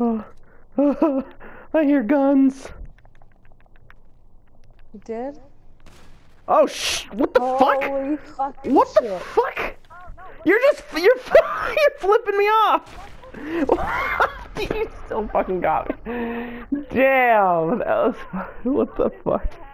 Oh, I hear guns. You did? Oh what the Holy fuck? fucking What shit. the fuck? You're flipping me off. You so fucking got me. Damn, that was what the fuck?